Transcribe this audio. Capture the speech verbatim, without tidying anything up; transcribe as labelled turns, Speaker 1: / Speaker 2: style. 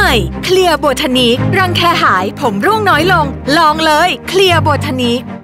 Speaker 1: ม่เคลียร์โบทานิกรังแคหายผมร่วงน้อยลงลองเลยเคลียร์โบทานิก